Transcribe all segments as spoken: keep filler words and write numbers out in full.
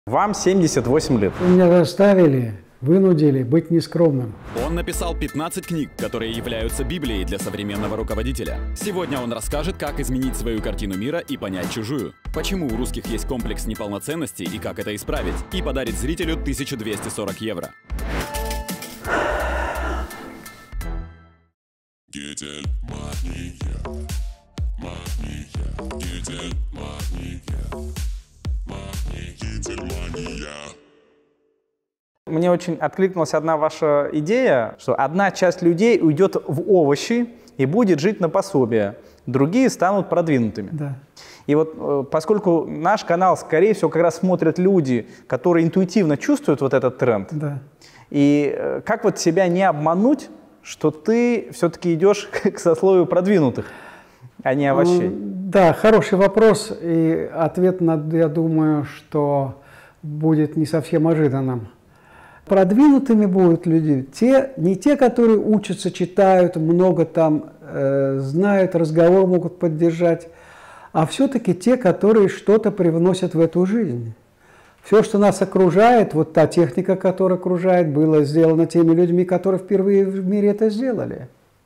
Вам семьдесят восемь лет. Меня заставили, вынудили быть нескромным. Он написал пятнадцать книг, которые являются Библией для современного руководителя. Сегодня он расскажет, как изменить свою картину мира и понять чужую. Почему у русских есть комплекс неполноценности и как это исправить. И подарит зрителю тысячу двести сорок евро. Мне очень откликнулась одна ваша идея, что одна часть людей уйдет в овощи и будет жить на пособие, другие станут продвинутыми. Да. И вот поскольку наш канал, скорее всего, как раз смотрят люди, которые интуитивно чувствуют вот этот тренд, Да. и как вот себя не обмануть, что ты все-таки идешь к сословию продвинутых, а не овощей? Да, хороший вопрос, и ответ, на, я думаю, что будет не совсем ожиданным. Продвинутыми будут люди, те, не те, которые учатся, читают, много там э, знают, разговор могут поддержать, а все-таки те, которые что-то привносят в эту жизнь. Все, что нас окружает, вот та техника, которая окружает, была сделана теми людьми, которые впервые в мире это сделали.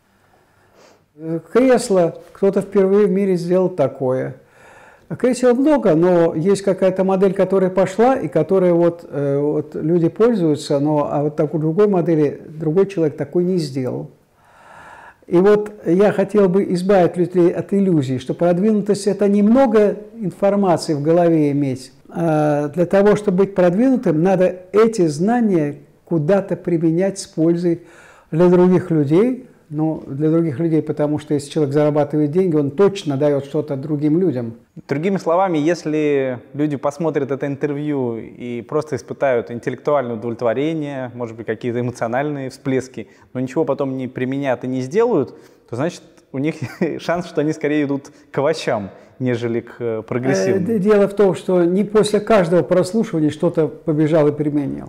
Кресло, кто-то впервые в мире сделал такое. Кресел много, но есть какая-то модель, которая пошла, и которой вот, э, вот люди пользуются, но а вот такой другой модели другой человек такой не сделал. И вот я хотел бы избавить людей от иллюзий, что продвинутость – это немного информации в голове иметь. А для того, чтобы быть продвинутым, надо эти знания куда-то применять с пользой для других людей. Ну, для других людей, потому что если человек зарабатывает деньги, он точно дает что-то другим людям. Другими словами, если люди посмотрят это интервью и просто испытают интеллектуальное удовлетворение, может быть, какие-то эмоциональные всплески, но ничего потом не применят и не сделают, то значит у них шанс, что они скорее идут к овощам, нежели к прогрессивным. Дело в том, что не после каждого прослушивания что-то побежал и применил.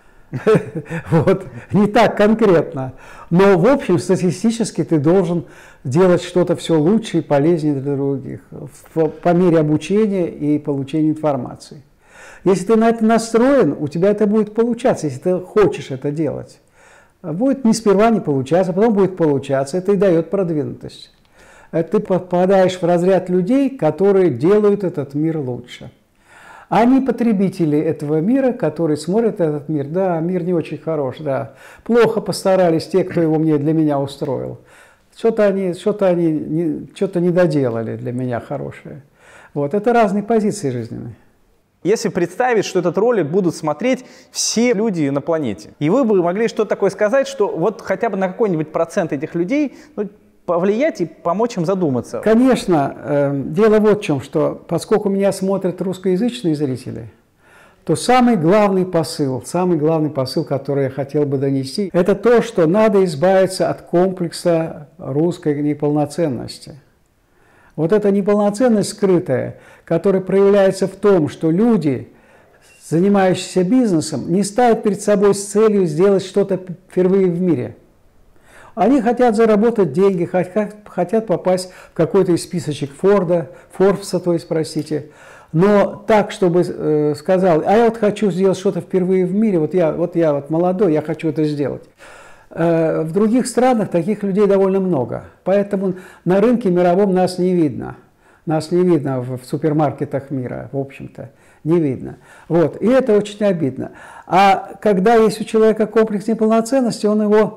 Вот, не так конкретно. Но, в общем, статистически ты должен делать что-то все лучше и полезнее для других по мере обучения и получения информации. Если ты на это настроен, у тебя это будет получаться, если ты хочешь это делать. Будет не сперва не получаться, потом будет получаться. Это и дает продвинутость. Ты попадаешь в разряд людей, которые делают этот мир лучше. Они потребители этого мира, которые смотрят этот мир. Да, мир не очень хорош, да. Плохо постарались те, кто его мне, для меня устроил. Что-то они, что-то они не, что-то не доделали для меня хорошее. Вот, это разные позиции жизненные. Если представить, что этот ролик будут смотреть все люди на планете, и вы бы могли что-то такое сказать, что вот хотя бы на какой-нибудь процент этих людей, ну, повлиять и помочь им задуматься. Конечно, э, дело вот в чем, что поскольку меня смотрят русскоязычные зрители, то самый главный посыл, самый главный посыл, который я хотел бы донести, это то, что надо избавиться от комплекса русской неполноценности. Вот эта неполноценность скрытая, которая проявляется в том, что люди, занимающиеся бизнесом, не ставят перед собой с целью сделать что-то впервые в мире. Они хотят заработать деньги, хотят, хотят попасть в какой-то из списочек Форда, Форбса, то есть, простите. Но так, чтобы э, сказал, а я вот хочу сделать что-то впервые в мире, вот я вот, я вот молодой, я хочу это сделать. Э, в других странах таких людей довольно много, поэтому на рынке мировом нас не видно. Нас не видно в, в супермаркетах мира, в общем-то, не видно. Вот, и это очень обидно. А когда есть у человека комплекс неполноценности, он его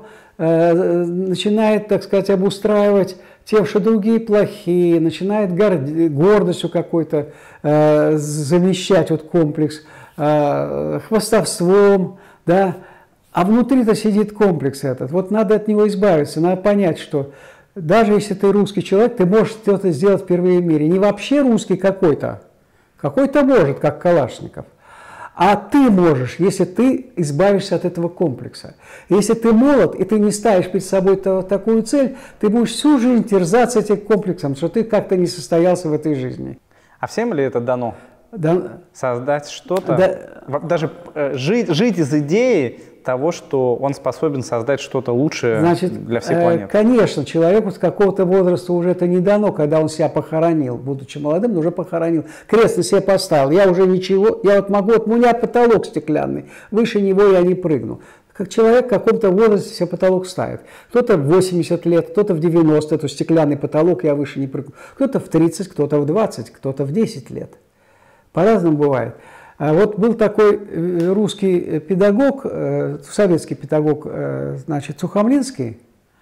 начинает, так сказать, обустраивать тем, что другие плохие, начинает горд... гордостью какой-то э, замещать вот комплекс, э, хвастовством, да, а внутри-то сидит комплекс этот. Вот надо от него избавиться, надо понять, что даже если ты русский человек, ты можешь что-то сделать впервые в мире. Не вообще русский какой-то, какой-то может, как Калашников. А ты можешь, если ты избавишься от этого комплекса. Если ты молод, и ты не ставишь перед собой такую цель, ты будешь всю жизнь терзаться этим комплексом, что ты как-то не состоялся в этой жизни. А всем ли это дано? Да. Создать что-то, да. Даже э, жить, жить из идеи того, что он способен создать что-то лучшее Значит, для всей планеты? Э, конечно, человеку с какого-то возраста уже это не дано, когда он себя похоронил, будучи молодым, но уже похоронил. Крест на себя поставил, я уже ничего, я вот могу, вот у меня потолок стеклянный, выше него я не прыгну. Как человек в каком-то возрасте себе потолок ставит. Кто-то в восемьдесят лет, кто-то в девяносто, это стеклянный потолок, я выше не прыгну. Кто-то в тридцать, кто-то в двадцать, кто-то в десять лет. По-разному бывает. А вот был такой русский педагог, советский педагог, значит, Сухомлинский,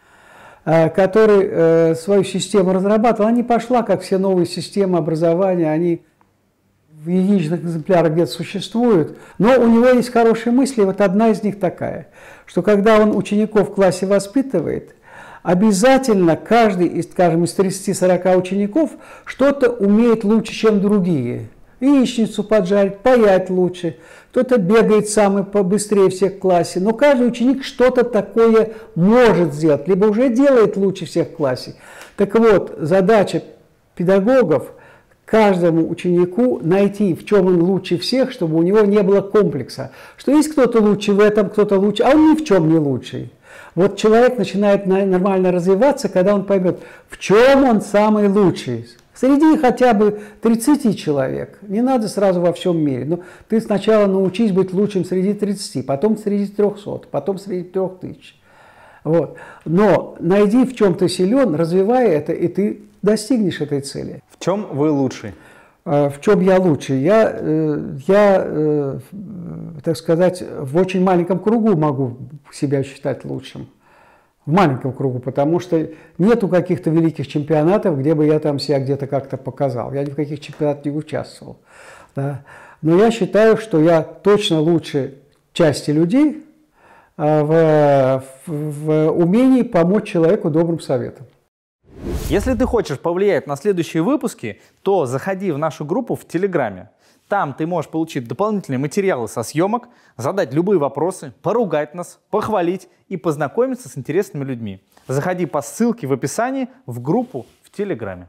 который свою систему разрабатывал. Она не пошла, как все новые системы образования, они в единичных экземплярах где-то существуют, но у него есть хорошие мысли, вот одна из них такая, что когда он учеников в классе воспитывает, обязательно каждый, из, скажем, из тридцати-сорока учеников что-то умеет лучше, чем другие. Яичницу поджарить, паять лучше, кто-то бегает самый побыстрее всех в классе, но каждый ученик что-то такое может сделать, либо уже делает лучше всех в классе. Так вот, задача педагогов каждому ученику найти, в чем он лучше всех, чтобы у него не было комплекса, что есть кто-то лучше в этом, кто-то лучше, а он ни в чем не лучший. Вот человек начинает нормально развиваться, когда он поймет, в чем он самый лучший. Среди хотя бы тридцати человек. Не надо сразу во всем мире. Но ты сначала научись быть лучшим среди тридцати, потом среди трехсот, потом среди трех тысяч. Вот. Но найди, в чем ты силен, развивай это, и ты достигнешь этой цели. В чем вы лучший? В чем я лучший? Я, я, так сказать, в очень маленьком кругу могу себя считать лучшим. В маленьком кругу, потому что нету каких-то великих чемпионатов, где бы я там себя где-то как-то показал. Я ни в каких чемпионатах не участвовал. Да. Но я считаю, что я точно лучше части людей в, в, в умении помочь человеку добрым советом. Если ты хочешь повлиять на следующие выпуски, то заходи в нашу группу в Телеграме. Там ты можешь получить дополнительные материалы со съемок, задать любые вопросы, поругать нас, похвалить и познакомиться с интересными людьми. Заходи по ссылке в описании в группу в Телеграме.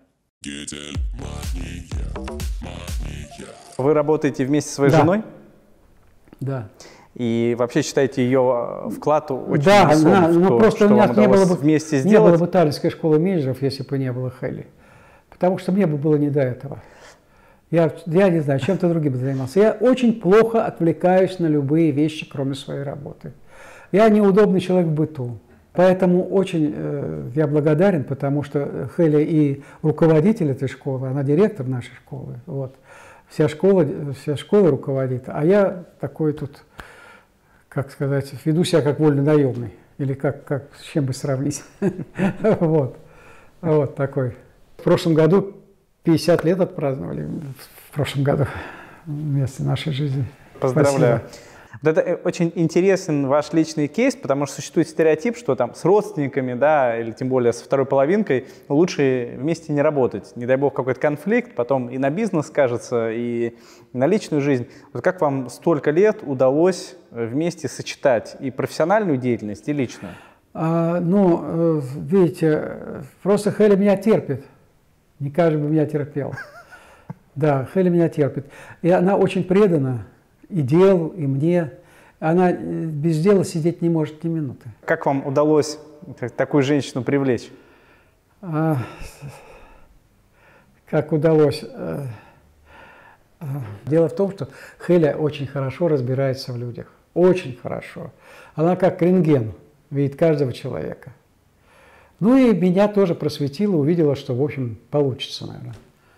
Вы работаете вместе со своей да. женой? Да. И вообще считаете ее вклад очень да, весом да, в ну, то, просто что у меня вам не было бы, вместе не сделать? было бы Таллинской школы менеджеров, если бы не было Хели. Потому что мне бы было не до этого. Я, я не знаю, чем-то другим бы занимался. Я очень плохо отвлекаюсь на любые вещи, кроме своей работы. Я неудобный человек в быту. Поэтому очень э, я благодарен, потому что Хеля и руководитель этой школы, она директор нашей школы. Вот. Вся школа, вся школа руководит, а я такой тут, как сказать, веду себя как вольнонаемный. Или как, как с чем бы сравнить. Вот. Вот такой. В прошлом году пятьдесят лет отпраздновали, в прошлом году, вместе нашей жизни. Поздравляю. Вот это очень интересен ваш личный кейс, потому что существует стереотип, что там с родственниками, да, или тем более со второй половинкой лучше вместе не работать. Не дай бог какой-то конфликт, потом и на бизнес скажется, и на личную жизнь. Вот как вам столько лет удалось вместе сочетать и профессиональную деятельность, и личную? А, ну, видите, просто Хеля меня терпит. Не каждый бы меня терпел. Да, Хеля меня терпит. И она очень предана и делу, и мне. Она без дела сидеть не может ни минуты. Как вам удалось такую женщину привлечь? А, как удалось? Дело в том, что Хеля очень хорошо разбирается в людях. Очень хорошо. Она как рентген видит каждого человека. Ну и меня тоже просветила, увидела, что, в общем, получится, наверное.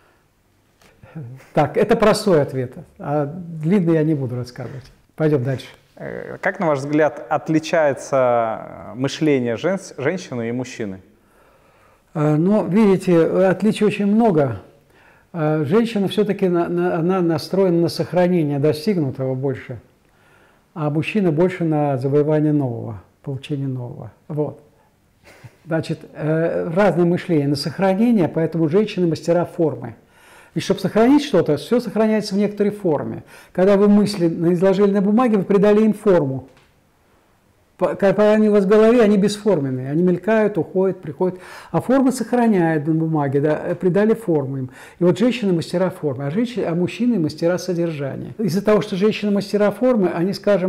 Так, это простой ответ, а длинный я не буду рассказывать. Пойдем дальше. Как, на ваш взгляд, отличается мышление жен женщины и мужчины? Ну, видите, отличий очень много. Женщина все-таки на, на, она настроена на сохранение достигнутого больше, а мужчина больше на завоевание нового, получение нового. Вот. Значит, разное мышление на сохранение, поэтому женщины мастера формы. И чтобы сохранить что-то, все сохраняется в некоторой форме. Когда вы мысли изложили на бумаге, вы придали им форму. Когда они у вас в голове, они бесформенные. Они мелькают, уходят, приходят. А формы сохраняют на бумаге, да, придали форму им. И вот женщины мастера формы, а, женщины, а мужчины мастера содержания. Из-за того, что женщины мастера формы, они, скажем,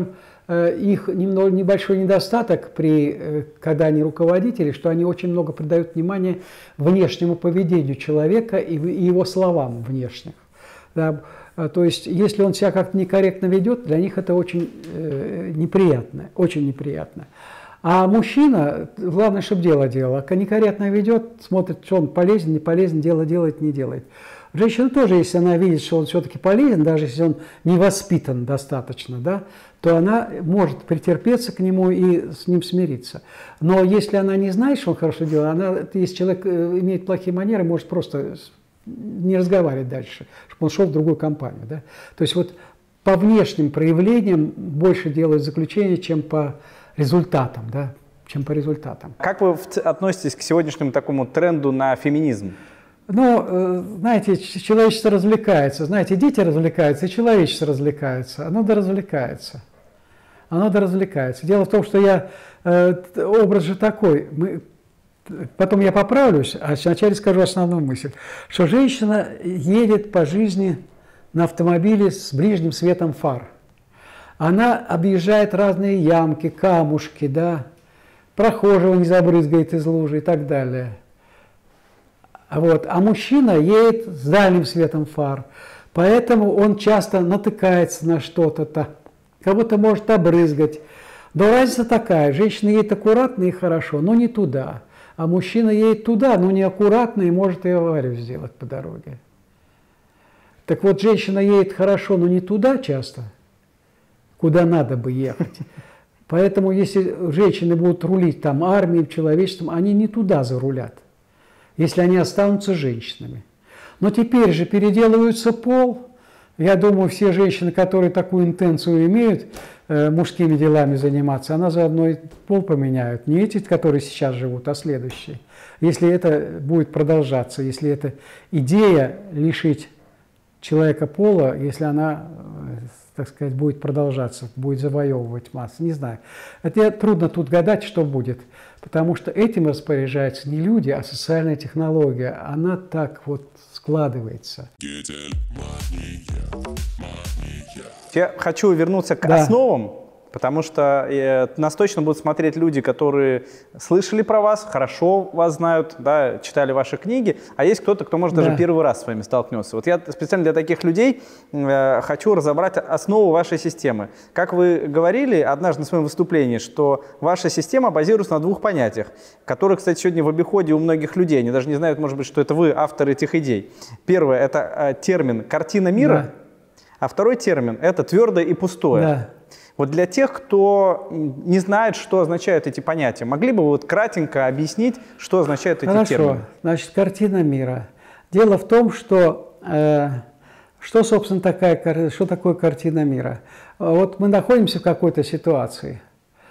их немного, небольшой недостаток, при, когда они руководители, что они очень много придают внимания внешнему поведению человека и его словам внешних. Да. То есть, если он себя как-то некорректно ведет, для них это очень э, неприятно, очень неприятно. А мужчина, главное, чтобы дело делал. А некорректно ведет, смотрит, что он полезен, не полезен, дело делает, не делает. Женщина тоже, если она видит, что он все-таки полезен, даже если он не воспитан достаточно, да, то она может претерпеться к нему и с ним смириться. Но если она не знает, что он хорошо делает, она, если человек имеет плохие манеры, может просто не разговаривать дальше, чтобы он шел в другую компанию. Да? То есть вот по внешним проявлениям больше делают заключение, чем по результатам, да? чем по результатам. Как вы относитесь к сегодняшнему такому тренду на феминизм? Ну, знаете, человечество развлекается. Знаете, дети развлекаются, и человечество развлекается. Оно да развлекается. Оно да развлекается. Дело в том, что я, э, образ же такой, мы, потом я поправлюсь, а вначале скажу основную мысль, что женщина едет по жизни на автомобиле с ближним светом фар. Она объезжает разные ямки, камушки, да, прохожего не забрызгает из лужи и так далее. Вот. А мужчина едет с дальним светом фар, поэтому он часто натыкается на что-то, кого-то может обрызгать. Но разница такая, женщина едет аккуратно и хорошо, но не туда. А мужчина едет туда, но неаккуратно и может и аварию сделать по дороге. Так вот, женщина едет хорошо, но не туда часто, куда надо бы ехать. Поэтому, если женщины будут рулить там армией, человечеством, они не туда зарулят, если они останутся женщинами. Но теперь же переделывается пол. Я думаю, все женщины, которые такую интенцию имеют, э, мужскими делами заниматься, она заодно и пол поменяют. Не эти, которые сейчас живут, а следующие. Если это будет продолжаться, если эта идея лишить человека пола, если она, так сказать, будет продолжаться, будет завоевывать массы, не знаю. Это трудно тут гадать, что будет. Потому что этим распоряжаются не люди, а социальная технология. Она так вот складывается. Я хочу вернуться к да. основам, потому что э, нас точно будут смотреть люди, которые слышали про вас, хорошо вас знают, да, читали ваши книги, а есть кто-то, кто, может, да. даже первый раз с вами столкнется. Вот я специально для таких людей э, хочу разобрать основу вашей системы. Как вы говорили однажды на своем выступлении, что ваша система базируется на двух понятиях, которые, кстати, сегодня в обиходе у многих людей. Они даже не знают, может быть, что это вы автор этих идей. Первое – это э, термин «картина мира», да. а второй термин – это «твердое и пустое». Да. Вот для тех, кто не знает, что означают эти понятия, могли бы вы вот кратенько объяснить, что означают эти Хорошо. термины? Хорошо, значит, картина мира. Дело в том, что, э, что собственно, такая, что такое картина мира. Вот мы находимся в какой-то ситуации.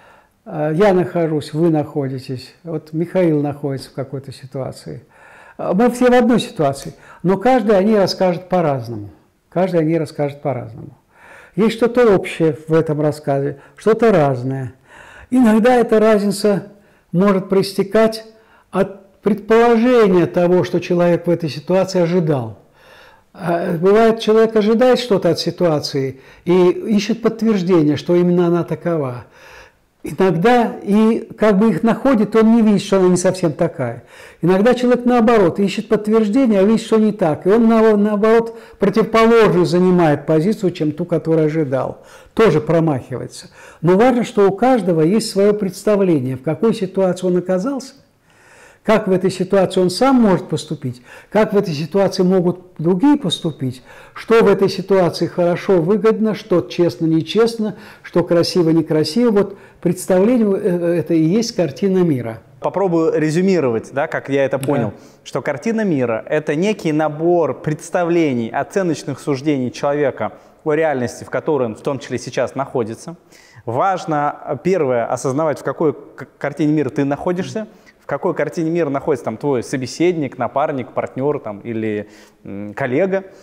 Я нахожусь, вы находитесь, вот Михаил находится в какой-то ситуации. Мы все в одной ситуации, но каждый о ней расскажет по-разному. Каждый о ней расскажет по-разному. Есть что-то общее в этом рассказе, что-то разное. Иногда эта разница может проистекать от предположения того, что человек в этой ситуации ожидал. Бывает, человек ожидает что-то от ситуации и ищет подтверждение, что именно она такова. Иногда и как бы их находит, он не видит, что она не совсем такая. Иногда человек наоборот ищет подтверждение, а видит, что не так. И он наоборот противоположную занимает позицию, чем ту, которую ожидал. Тоже промахивается. Но важно, что у каждого есть свое представление, в какой ситуации он оказался, как в этой ситуации он сам может поступить, как в этой ситуации могут другие поступить, что в этой ситуации хорошо, выгодно, что честно, нечестно, что красиво, некрасиво. Вот представление – это и есть картина мира. Попробую резюмировать, да, как я это понял, да. что картина мира – это некий набор представлений, оценочных суждений человека о реальности, в которой он в том числе сейчас находится. Важно, первое, осознавать, в какой картине мира ты находишься, в какой картине мира находится там твой собеседник, напарник, партнер там, или м, коллега.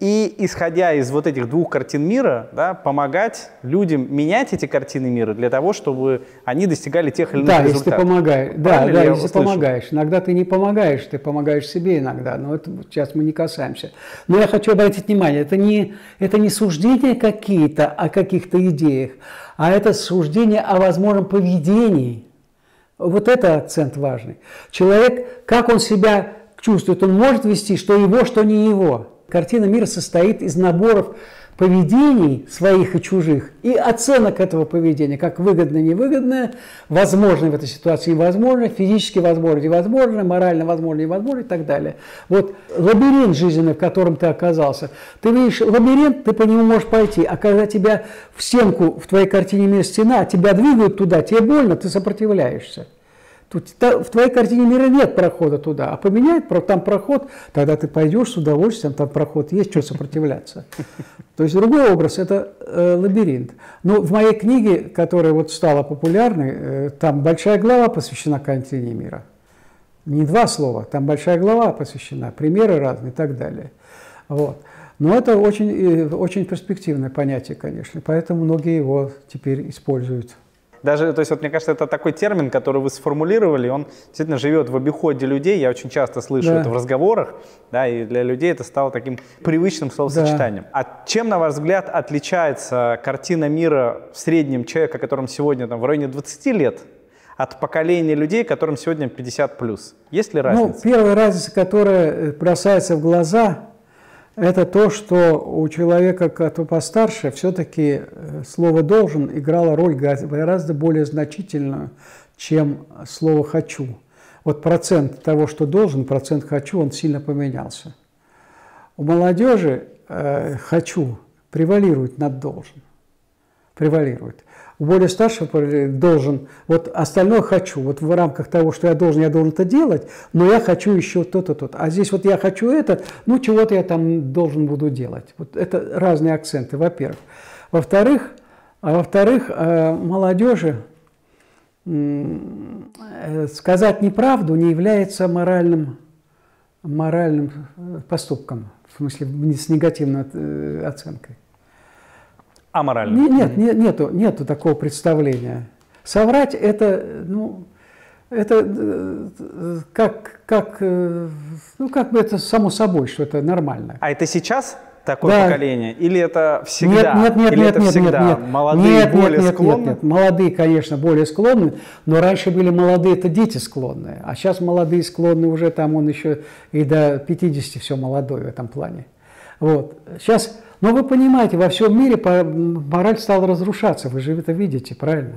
И исходя из вот этих двух картин мира, да, помогать людям менять эти картины мира для того, чтобы они достигали тех или иных да, результатов. Если ты помогаешь. Да, Правильно да, ли я если услышал? помогаешь. Иногда ты не помогаешь, ты помогаешь себе иногда. Но это сейчас мы не касаемся. Но я хочу обратить внимание, это не, это не суждения какие-то о каких-то идеях, а это суждение о возможном поведении. Вот это акцент важный. Человек, как он себя чувствует, он может вести, что его, что не его. Картина мира состоит из наборов поведений своих и чужих и оценок этого поведения, как выгодное, невыгодное, возможное в этой ситуации невозможно, физически возможно, невозможно, морально возможно, невозможно и так далее. Вот лабиринт жизненный, в котором ты оказался. Ты видишь лабиринт, ты по нему можешь пойти, а когда тебя в стенку, в твоей картине мира стена, тебя двигают туда, тебе больно, ты сопротивляешься. Тут, в твоей картине мира нет прохода туда, а поменяет там проход, тогда ты пойдешь с удовольствием, там проход есть, что сопротивляться. То есть другой образ – это э, лабиринт. Но в моей книге, которая вот стала популярной, э, там большая глава посвящена картине мира. Не два слова, там большая глава посвящена, примеры разные и так далее. Вот. Но это очень, очень перспективное понятие, конечно, поэтому многие его теперь используют. Даже, то есть, вот мне кажется, это такой термин, который вы сформулировали, он действительно живет в обиходе людей. Я очень часто слышу да. это в разговорах, да, и для людей это стало таким привычным словосочетанием. Да. А чем, на ваш взгляд, отличается картина мира в среднем человека, которому сегодня там, в районе двадцати лет, от поколения людей, которым сегодня пятьдесят плюс? Есть ли разница? Ну, первая разница, которая бросается в глаза, это то, что у человека, который постарше, все-таки слово «должен» играло роль гораздо более значительную, чем слово «хочу». Вот процент того, что должен, процент «хочу», он сильно поменялся. У молодежи э, «хочу» превалирует над «должен». Превалирует. У более старшего должен, вот остальное хочу, вот в рамках того, что я должен, я должен это делать, но я хочу еще то-то, то-то. А здесь вот я хочу это, ну чего-то я там должен буду делать. Вот это разные акценты, во-первых. Во-вторых, а во-вторых, молодежи сказать неправду не является моральным, моральным поступком, в смысле с негативной оценкой. Аморально? Нет, нет, нету, нету такого представления. Соврать это, ну, это как, как, ну, как бы это само собой, что это нормально. А это сейчас такое да. поколение? Или это всегда? Нет, нет, нет, Или нет, это нет, всегда? нет, нет. Молодые нет, более нет, склонны? Нет, нет, молодые, конечно, более склонны, но раньше были молодые, это дети склонные, а сейчас молодые склонны уже там, он еще и до пятидесяти все молодой в этом плане. Вот. Сейчас, но вы понимаете, во всем мире мораль стала разрушаться, вы же это видите, правильно?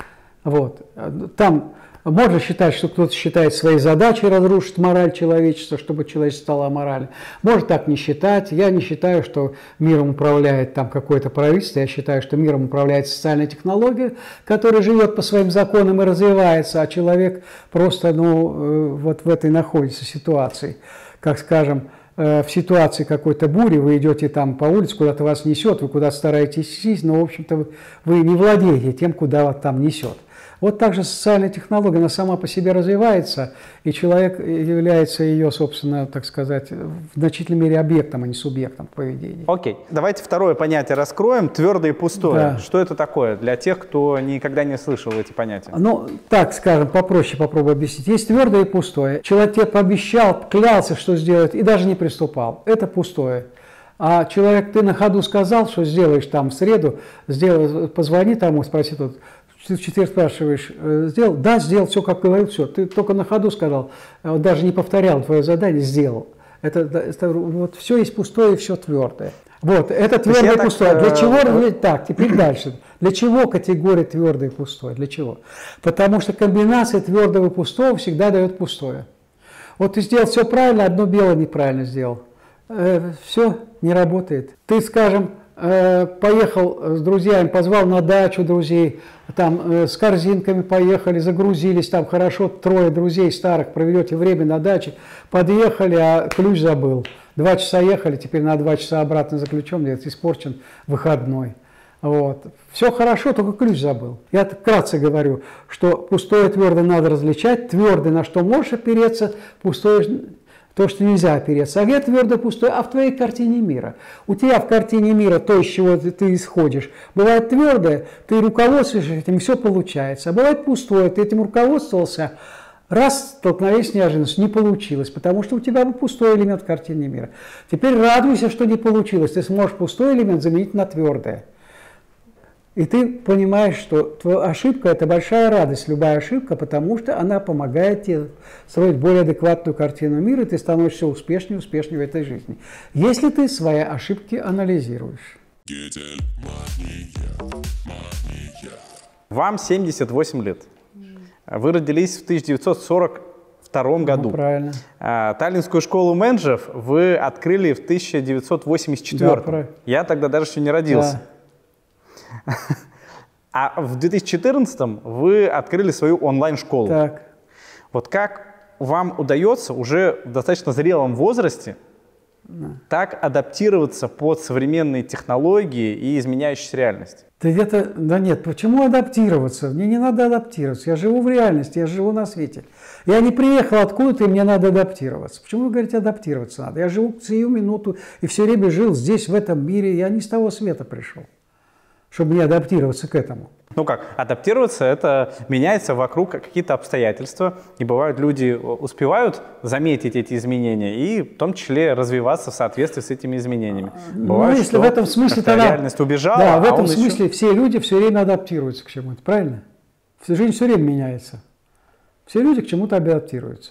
Вот. Там можно считать, что кто-то считает своей задачей разрушить мораль человечества, чтобы человечество стало аморальным. Может так не считать. Я не считаю, что миром управляет там какое-то правительство. Я считаю, что миром управляет социальная технология, которая живет по своим законам и развивается, а человек просто, ну, вот в этой находится ситуации, как скажем, в ситуации какой-то бури, вы идете там по улице, куда-то вас несет, вы куда-то стараетесь сесть, но, в общем-то, вы не владеете тем, куда вас там несет. Вот так же социальная технология, она сама по себе развивается, и человек является ее, собственно, так сказать, в значительной мере объектом, а не субъектом поведения. Окей, давайте второе понятие раскроем, твердое и пустое. Да. Что это такое для тех, кто никогда не слышал эти понятия? Ну, так скажем, попроще попробую объяснить. Есть твердое и пустое. Человек тебе пообещал, клялся, что сделает, и даже не приступал. Это пустое. А человек, ты на ходу сказал, что сделаешь там в среду, сделай, позвони тому, спроси тут, ты в четверг спрашиваешь, сделал? Да, сделал, все, как говорил, все. Ты только на ходу сказал, даже не повторял твое задание, сделал. Это, это вот все есть пустое и все твердое. Вот, это твердое и пустое. Для чего? Э... Так, теперь дальше. Для чего категория твердое и пустое? Для чего? Потому что комбинация твердого и пустого всегда дает пустое. Вот ты сделал все правильно, одно белое неправильно сделал. Э, все, не работает. Ты, скажем, поехал с друзьями, позвал на дачу друзей, там с корзинками поехали, загрузились, там хорошо, трое друзей старых, проведете время на даче, подъехали, а ключ забыл. Два часа ехали, теперь на два часа обратно за ключом, где-то испорчен выходной. Вот. Все хорошо, только ключ забыл. Я вкратце говорю, что пустое и твердое надо различать, твердое, на что можешь опереться, пустое То, что нельзя опереться. А где твердое пустое? А в твоей картине мира. У тебя в картине мира то, из чего ты, ты исходишь. Бывает твердое, ты руководствуешься этим, все получается. А бывает пустое, ты этим руководствовался, раз столкновение с неожиданностью, не получилось, потому что у тебя был пустой элемент в картине мира. Теперь радуйся, что не получилось. Ты сможешь пустой элемент заменить на твердое. И ты понимаешь, что твоя ошибка – это большая радость, любая ошибка, потому что она помогает тебе строить более адекватную картину мира, и ты становишься успешнее, успешнее в этой жизни. Если ты свои ошибки анализируешь. Вам семьдесят восемь лет. Вы родились в тысяча девятьсот сорок втором году. Ну, правильно. А, Таллинскую школу менеджеров вы открыли в тысяча девятьсот восемьдесят четвёртом. Да, Я тогда даже еще не родился. Да. А в две тысячи четырнадцатом вы открыли свою онлайн-школу. Так. Вот как вам удается уже в достаточно зрелом возрасте да. так адаптироваться под современные технологии и изменяющуюся реальность? Да где-то, да нет, почему адаптироваться? Мне не надо адаптироваться. Я живу в реальности, я живу на свете. Я не приехал откуда-то, и мне надо адаптироваться. Почему вы говорите, адаптироваться надо? Я живу сию минуту и все время жил здесь, в этом мире. Я не с того света пришел, чтобы не адаптироваться к этому. Ну как, адаптироваться – это меняется вокруг какие-то обстоятельства, и бывают люди успевают заметить эти изменения и в том числе развиваться в соответствии с этими изменениями. Бывает, ну, если что в этом смысле тогда, реальность убежала, да, в а этом он смысле еще... все люди все время адаптируются к чему-то, правильно? Жизнь все время меняется. Все люди к чему-то адаптируются.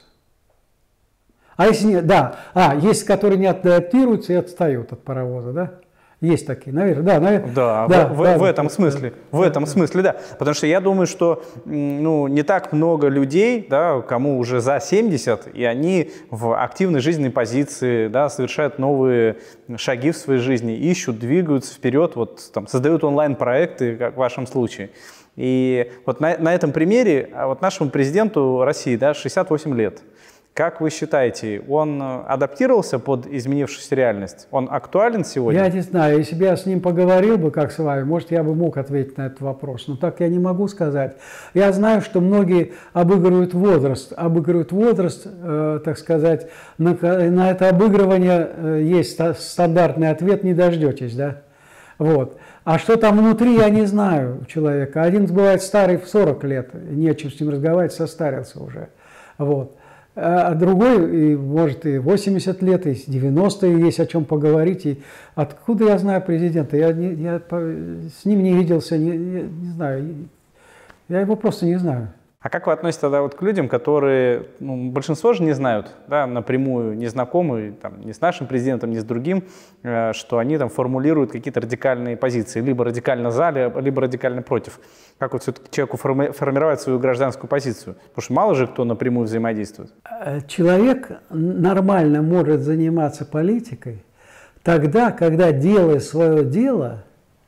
А если нет, да, а, есть, которые не адаптируются и отстают от паровоза, да? Есть такие, наверное, да, наверное. Да, да, в, да, в, в этом да, смысле, да, в этом да. смысле, да. Потому что я думаю, что ну, не так много людей, да, кому уже за семьдесят, и они в активной жизненной позиции, да, совершают новые шаги в своей жизни, ищут, двигаются вперед, вот, там, создают онлайн-проекты, как в вашем случае. И вот на, на этом примере вот нашему президенту России, да, шестьдесят восемь лет. Как вы считаете, он адаптировался под изменившуюся реальность? Он актуален сегодня? Я не знаю, если бы я с ним поговорил бы, как с вами, может, я бы мог ответить на этот вопрос. Но так я не могу сказать. Я знаю, что многие обыгрывают возраст. Обыгрывают возраст, э, так сказать, на, на это обыгрывание э, есть стандартный ответ, не дождетесь, да? Вот. А что там внутри, я не знаю у человека. Один бывает старый в сорок лет, не о чем с ним разговаривать, состарился уже. Вот. А другой, и, может, и восемьдесят лет, и девяносто, и есть о чем поговорить. И откуда я знаю президента? Я, не, я с ним не виделся, не, не, не знаю. Я его просто не знаю. А как вы относитесь тогда вот к людям, которые, ну, большинство же не знают, да, напрямую не знакомы, там, ни с нашим президентом, ни с другим, э, что они там формулируют какие-то радикальные позиции, либо радикально за, либо радикально против. Как вот все-таки человеку форми- формировать свою гражданскую позицию? Потому что мало же кто напрямую взаимодействует. Человек нормально может заниматься политикой тогда, когда, делая свое дело,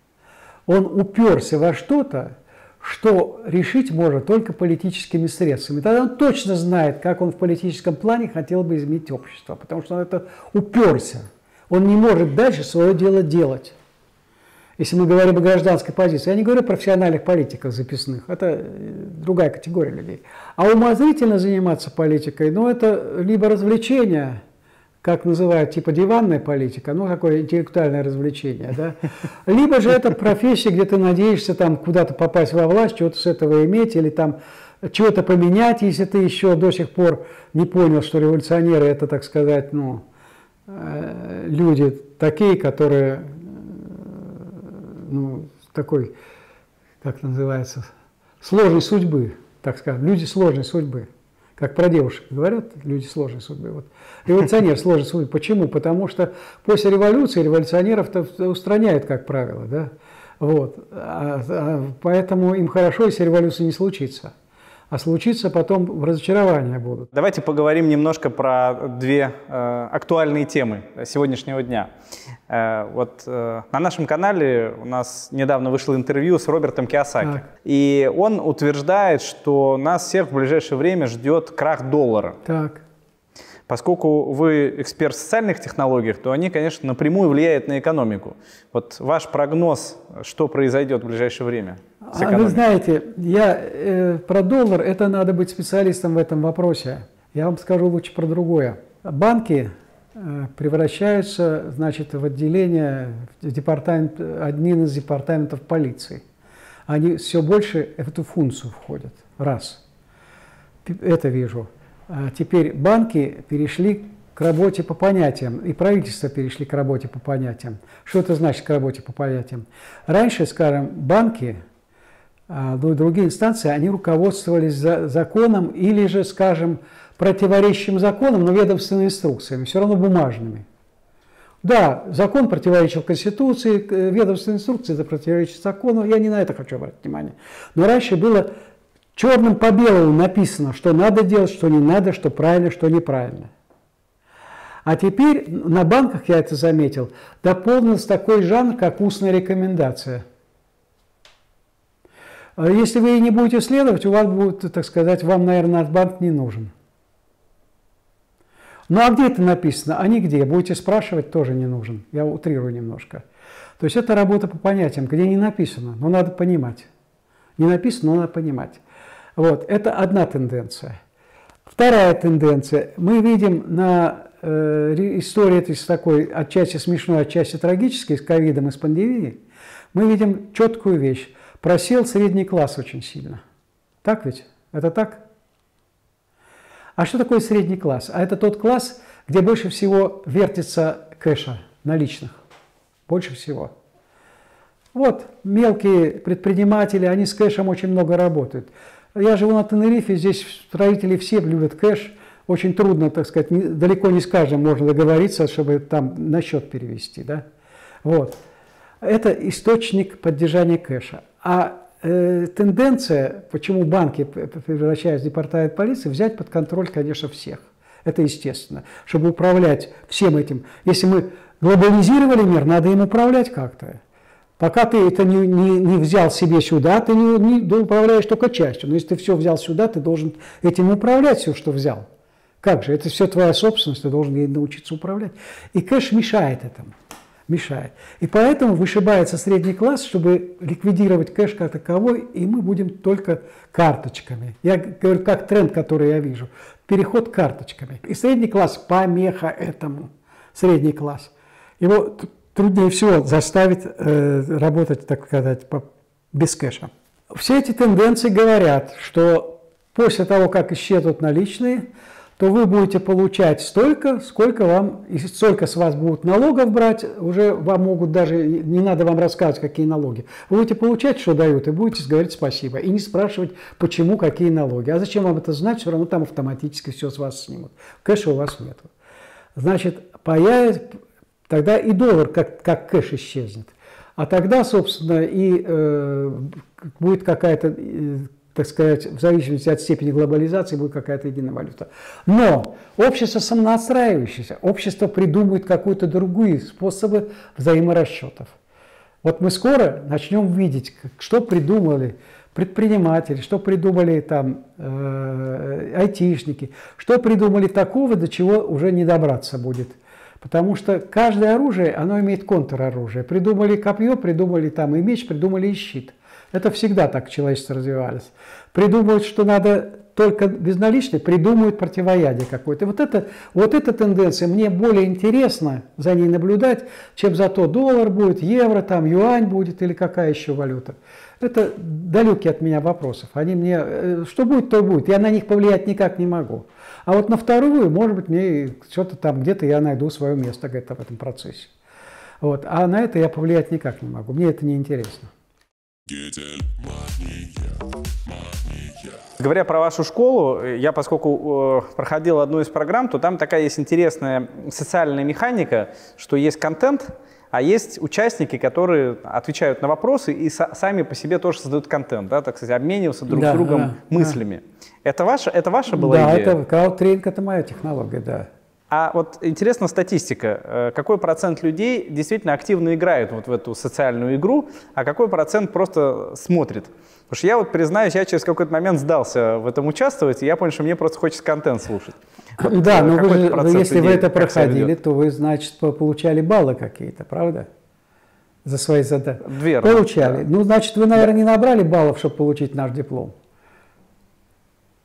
он уперся во что-то, что решить можно только политическими средствами. Тогда он точно знает, как он в политическом плане хотел бы изменить общество, потому что он это уперся. Он не может дальше свое дело делать. Если мы говорим о гражданской позиции, я не говорю о профессиональных политиках записных, это другая категория людей. А умозрительно заниматься политикой, ну это либо развлечение, как называют, типа диванная политика, ну, какое интеллектуальное развлечение, да? Либо же это профессия, где ты надеешься там куда-то попасть во власть, чего-то с этого иметь, или там чего-то поменять, если ты еще до сих пор не понял, что революционеры это, так сказать, ну, люди такие, которые, ну, такой, как называется, сложной судьбы, так скажем, люди сложной судьбы. Как про девушек говорят, люди сложной судьбы. Вот. Революционер сложной судьбы. Почему? Потому что после революции революционеров-то устраняют, как правило. Да? Вот. А, а, поэтому им хорошо, если революция не случится. А случится потом разочарования будут. Давайте поговорим немножко про две э, актуальные темы сегодняшнего дня. Э, вот э, на нашем канале у нас недавно вышло интервью с Робертом Кийосаки. Так. И он утверждает, что нас всех в ближайшее время ждет крах доллара. Так. Поскольку вы эксперт в социальных технологиях, то они, конечно, напрямую влияют на экономику. Вот ваш прогноз, что произойдет в ближайшее время с экономикой? А вы знаете, я, э, про доллар, это надо быть специалистом в этом вопросе. Я вам скажу лучше про другое. банки превращаются, значит, в отделение, в департамент, один из департаментов полиции. Они все больше в эту функцию входят. Раз. Это вижу. Теперь банки перешли к работе по понятиям, и правительство перешли к работе по понятиям. Что это значит к работе по понятиям? Раньше, скажем, банки, ну и другие инстанции, они руководствовались законом или же, скажем, противоречащим законам, но ведомственными инструкциями, все равно бумажными. Да, закон противоречил Конституции, ведомственные инструкции это противоречит закону, я не на это хочу обратить внимание. Но раньше было черным по белому написано, что надо делать, что не надо, что правильно, что неправильно. А теперь на банках, я это заметил, дополнился такой жанр, как устная рекомендация. Если вы не будете следовать, у вас будет, так сказать, вам, наверное, наш банк не нужен. Ну а где это написано? А нигде. Будете спрашивать, тоже не нужен. Я утрирую немножко. То есть это работа по понятиям, где не написано, но надо понимать. Не написано, но надо понимать. Вот, это одна тенденция. Вторая тенденция. Мы видим на э, истории этой с такой отчасти смешной, отчасти трагической, с ковидом и с пандемией, мы видим четкую вещь. Просел средний класс очень сильно. Так ведь? Это так? А что такое средний класс? А это тот класс, где больше всего вертится кэша наличных. Больше всего. Вот, мелкие предприниматели, они с кэшем очень много работают. Я живу на Тенерифе, здесь строители все любят кэш. Очень трудно, так сказать, не, далеко не с каждым можно договориться, чтобы там на счет перевести. Да? Вот. Это источник поддержания кэша. А э, тенденция, почему банки превращаются в департамент полиции, взять под контроль, конечно, всех. Это естественно. Чтобы управлять всем этим. Если мы глобализировали мир, надо им управлять как-то. Пока ты это не, не, не взял себе сюда, ты не, не управляешь только частью. Но если ты все взял сюда, ты должен этим управлять, все, что взял. Как же? Это все твоя собственность, ты должен ей научиться управлять. И кэш мешает этому. Мешает. И поэтому вышибается средний класс, чтобы ликвидировать кэш как таковой, и мы будем только карточками. Я говорю, как тренд, который я вижу. Переход карточками. И средний класс помеха этому. Средний класс. Его труднее всего заставить э, работать, так сказать, по, без кэша. Все эти тенденции говорят, что после того, как исчезнут наличные, то вы будете получать столько, сколько вам, и столько с вас будут налогов брать, уже вам могут даже, не надо вам рассказывать, какие налоги. Вы будете получать, что дают, и будете говорить спасибо, и не спрашивать, почему, какие налоги. А зачем вам это знать, все равно там автоматически все с вас снимут. Кэша у вас нет. Значит, появится, тогда и доллар как, как кэш исчезнет. А тогда, собственно, и э, будет какая-то... Э, так сказать, в зависимости от степени глобализации будет какая-то единая валюта. Но общество самонастраивающееся, общество придумает какие-то другие способы взаиморасчетов. Вот мы скоро начнем видеть, что придумали предприниматели, что придумали там э, айтишники, что придумали такого, до чего уже не добраться будет. Потому что каждое оружие, оно имеет контроружие. Придумали копье, придумали там и меч, придумали и щит. Это всегда так человечество развивалось. Придумывают, что надо только безналичные, придумывают противоядие какое-то. Вот это, вот эта тенденция, мне более интересно за ней наблюдать, чем за то, доллар будет, евро, там, юань будет или какая еще валюта. Это далекие от меня вопросов. Они мне, что будет, то будет. Я на них повлиять никак не могу. А вот на вторую, может быть, мне что-то там, где-то я найду свое место где-то в этом процессе. Вот. А на это я повлиять никак не могу. Мне это не интересно. Говоря про вашу школу, я, поскольку э, проходил одну из программ, то там такая есть интересная социальная механика, что есть контент, а есть участники, которые отвечают на вопросы и са сами по себе тоже создают контент, да, так сказать, обмениваются друг с да, другом да, мыслями. Да. Это ваша, это ваша была да, идея? Да, это краудтрейнинг, это моя технология, да. А вот интересна статистика. Какой процент людей действительно активно играют вот в эту социальную игру, а какой процент просто смотрит? Потому что я вот признаюсь, я через какой-то момент сдался в этом участвовать, и я понял, что мне просто хочется контент слушать. Вот да, но вы же, если вы это проходили, то вы, значит, получали баллы какие-то, правда? За свои задания. Верно. Получали. Да. Ну, значит, вы, наверное, да. не набрали баллов, чтобы получить наш диплом.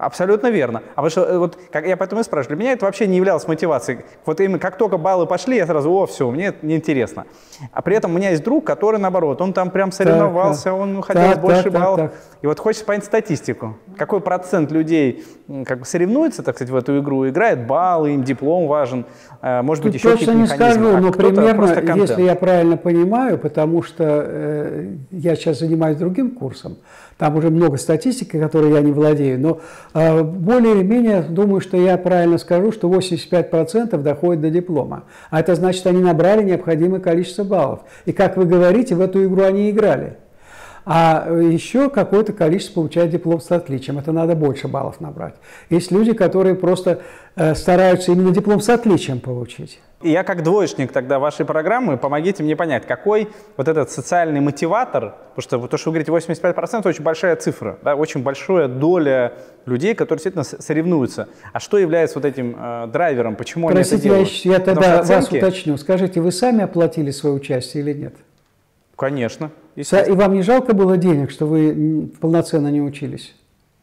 Абсолютно верно. А потому что, вот, как я поэтому и спрашиваю, для меня это вообще не являлось мотивацией. Вот именно как только баллы пошли, я сразу, о, все, мне это неинтересно. А при этом у меня есть друг, который наоборот, он там прям соревновался, так, он хотел так, больше так, баллов. Так, так. И вот хочется понять статистику. Какой процент людей как бы соревнуется, так сказать, в эту игру, играет баллы, им диплом важен, может быть, тут еще какие-то механизмы. Точно не скажу, а но примерно, если я правильно понимаю, потому что э, я сейчас занимаюсь другим курсом, там уже много статистики, которой я не владею, но э, более или менее думаю, что я правильно скажу, что восемьдесят пять процентов доходит до диплома. А это значит, они набрали необходимое количество баллов. И, как вы говорите, в эту игру они играли. А еще какое-то количество получает диплом с отличием. Это надо больше баллов набрать. Есть люди, которые просто э, стараются именно диплом с отличием получить. И я как двоечник тогда вашей программы, помогите мне понять, какой вот этот социальный мотиватор, потому что то, что вы говорите, восемьдесят пять процентов, очень большая цифра, да, очень большая доля людей, которые действительно соревнуются. А что является вот этим э, драйвером, почему Простите, они это делают? Я, я тогда оценки... вас уточню. Скажите, вы сами оплатили свое участие или нет? Конечно. И вам не жалко было денег, что вы полноценно не учились?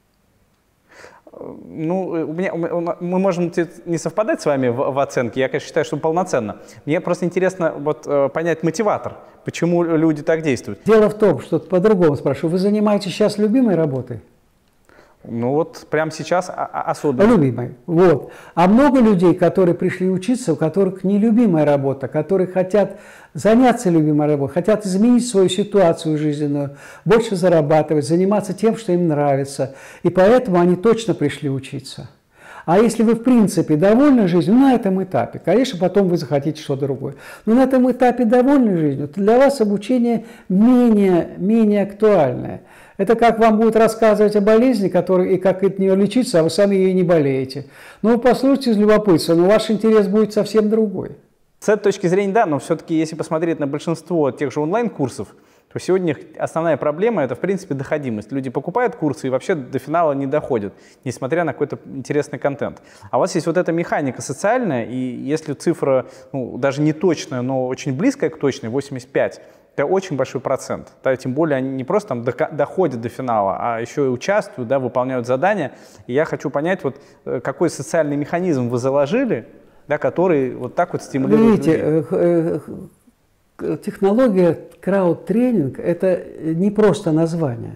Ну, у меня, мы можем не совпадать с вами в, в оценке. Я, конечно, считаю, что полноценно. Мне просто интересно вот, понять мотиватор, почему люди так действуют. Дело в том, что по-другому спрашиваю. Вы занимаетесь сейчас любимой работой? Ну вот прямо сейчас особенно. Любимой. Вот. А много людей, которые пришли учиться, у которых нелюбимая работа, которые хотят заняться любимой работой, хотят изменить свою ситуацию жизненную, больше зарабатывать, заниматься тем, что им нравится. И поэтому они точно пришли учиться. А если вы, в принципе, довольны жизнью, ну, на этом этапе, конечно, потом вы захотите что-то другое, но на этом этапе довольны жизнью, то для вас обучение менее, менее актуальное. Это как вам будут рассказывать о болезни, которой, и как от нее лечиться, а вы сами ее не болеете. Ну, вы послушайте из любопытства, но ваш интерес будет совсем другой. С этой точки зрения, да, но все-таки, если посмотреть на большинство тех же онлайн-курсов, то сегодня основная проблема – это, в принципе, доходимость. Люди покупают курсы и вообще до финала не доходят, несмотря на какой-то интересный контент. А у вас есть вот эта механика социальная, и если цифра, ну, даже не точная, но очень близкая к точной, восемьдесят пять, это очень большой процент. Да, тем более они не просто там доходят до финала, а еще и участвуют, да, выполняют задания. И я хочу понять, вот, какой социальный механизм вы заложили, да, который вот так вот стимулирует людей. Технология крауд-тренинг – это не просто название.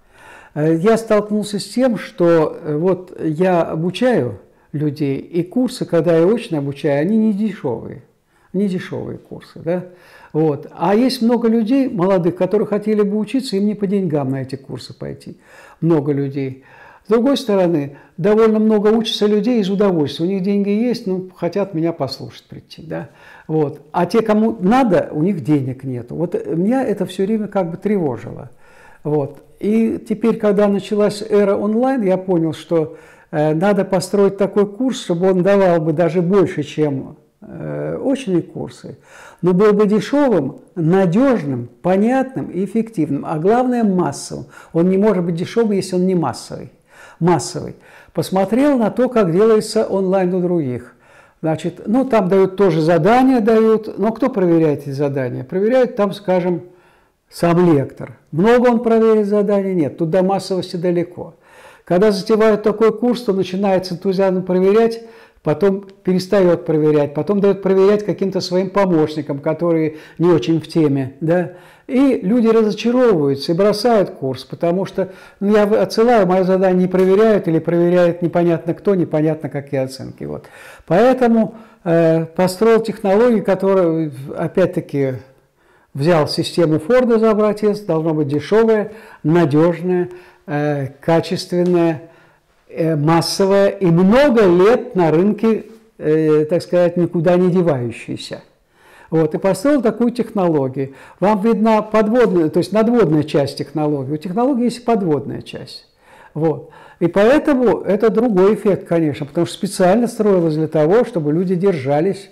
Я столкнулся с тем, что вот я обучаю людей, и курсы, когда я очно обучаю, они не дешевые. Не дешевые курсы, да? Вот. А есть много людей, молодых, которые хотели бы учиться, им не по деньгам на эти курсы пойти. Много людей. С другой стороны, довольно много учатся людей из удовольствия. У них деньги есть, ну, хотят меня послушать прийти. Да? Вот. А те, кому надо, у них денег нет. Вот меня это все время как бы тревожило. Вот. И теперь, когда началась эра онлайн, я понял, что э, надо построить такой курс, чтобы он давал бы даже больше, чем э, очные курсы, но был бы дешевым, надежным, понятным и эффективным. А главное, массовым. Он не может быть дешевым, если он не массовый. Массовый. Посмотрел на то, как делается онлайн у других. Значит, ну, там дают тоже задания, дают. Но кто проверяет эти задания? Проверяет там, скажем, сам лектор. Много он проверит задания? Нет. Тут до массовости далеко. Когда затевают такой курс, то начинает с энтузиазмом проверять, потом перестает проверять, потом дает проверять каким-то своим помощникам, которые не очень в теме, да. И люди разочаровываются и бросают курс, потому что ну, я отсылаю, мое задание не проверяют или проверяет непонятно кто, непонятно какие оценки. Вот. Поэтому э, построил технологию, которая, опять-таки, взял систему Форда за образец, должно быть дешевая, надежная, э, качественная, э, массовая и много лет на рынке, э, так сказать, никуда не девающаяся. Вот, и построил такую технологию. Вам видна подводная, то есть надводная часть технологии. У технологии есть подводная часть. Вот. И поэтому это другой эффект, конечно, потому что специально строилось для того, чтобы люди держались.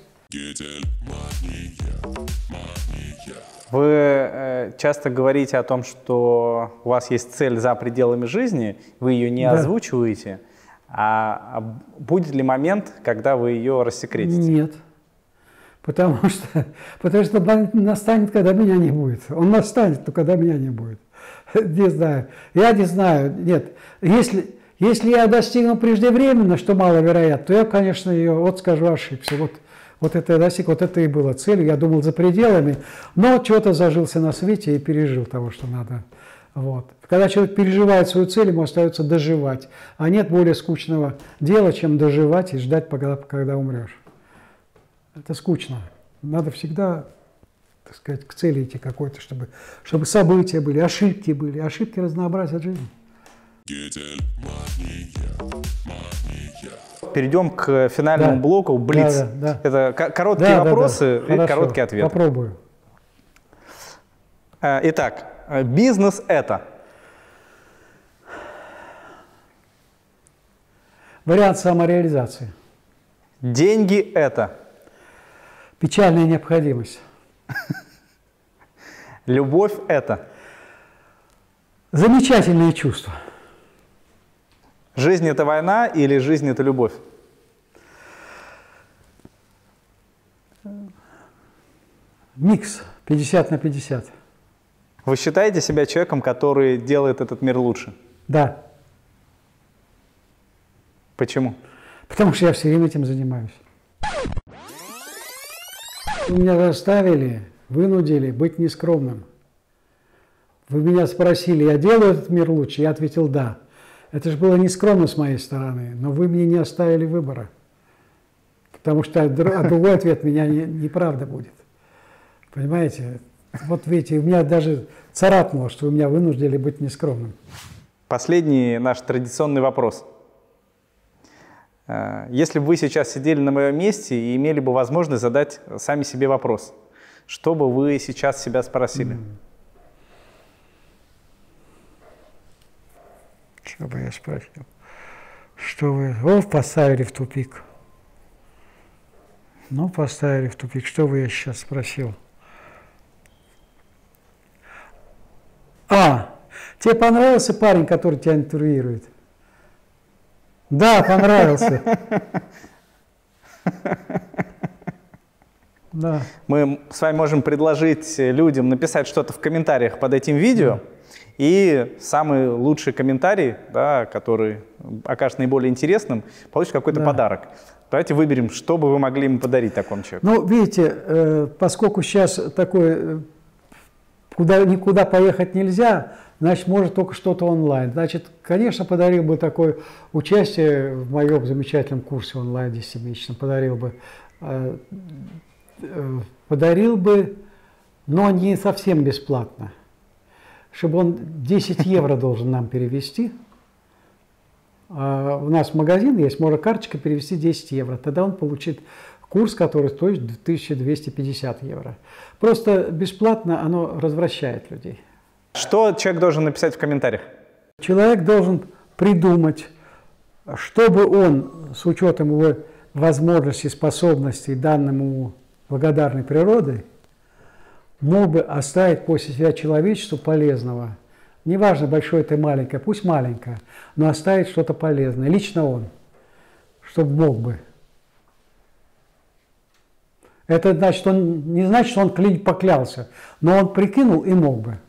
Вы э, часто говорите о том, что у вас есть цель за пределами жизни, вы ее не да. озвучиваете. А, а будет ли момент, когда вы ее рассекретите? Нет. Потому что, потому что настанет, когда меня не будет. Он настанет, но когда меня не будет. Не знаю. Я не знаю. Нет. Если, Если я достигну преждевременно, что маловероятно, то я, конечно, ее, вот скажу, ошибся. Вот, вот это я достиг, вот это и было целью. Я думал за пределами, но чего-то зажился на свете и пережил того, что надо. Вот. Когда человек переживает свою цель, ему остается доживать. А нет более скучного дела, чем доживать и ждать, когда, когда умрешь. Это скучно. Надо всегда, так сказать, к цели идти какой-то, чтобы, чтобы события были, ошибки были. Ошибки разнообразят жизнь. Перейдем к финальному Да. блоку «Блиц». Да, да, да. Это короткие да, вопросы да, да. и Хорошо. короткие ответы. Попробую. Итак, бизнес – это? Вариант самореализации. Деньги – это? Печальная необходимость. Любовь – это? Замечательное чувство. Жизнь – это война или жизнь – это любовь? Микс пятьдесят на пятьдесят. Вы считаете себя человеком, который делает этот мир лучше? Да. Почему? Потому что я все время этим занимаюсь. Вы меня заставили, вынудили быть нескромным. Вы меня спросили, я делаю этот мир лучше? Я ответил «да». Это же было нескромно с моей стороны, но вы мне не оставили выбора. Потому что другой ответ меня не, неправда будет. Понимаете? Вот видите, у меня даже царапнуло, что вы меня вынудили быть нескромным. Последний наш традиционный вопрос. Если бы вы сейчас сидели на моем месте и имели бы возможность задать сами себе вопрос, что бы вы сейчас себя спросили? Что бы я спросил? Что вы... О, поставили в тупик. Ну, поставили в тупик. Что бы я сейчас спросил? А, тебе понравился парень, который тебя интервьюирует? Да, понравился. Да. Мы с вами можем предложить людям написать что-то в комментариях под этим видео, и самый лучший комментарий, да, который окажется наиболее интересным, получит какой-то Да. подарок. Давайте выберем, что бы вы могли ему подарить такому человеку. Ну, видите, э, поскольку сейчас такое, куда никуда поехать нельзя, значит, может только что-то онлайн. Значит, конечно, подарил бы такое участие в моем замечательном курсе онлайн десятимесячном, подарил бы, э, э, подарил бы, но не совсем бесплатно, чтобы он десять евро должен нам перевести. А у нас магазин есть, можно карточкой перевести десять евро. Тогда он получит курс, который стоит тысяча двести пятьдесят евро. Просто бесплатно оно развращает людей. Что человек должен написать в комментариях? Человек должен придумать, чтобы он с учетом его возможностей, способностей, данным ему благодарной природы, мог бы оставить после себя человечеству полезного. Неважно, большое это маленькое, пусть маленькое, но оставить что-то полезное. Лично он, чтобы мог бы. Это значит, он не значит, что он поклялся, но он прикинул и мог бы.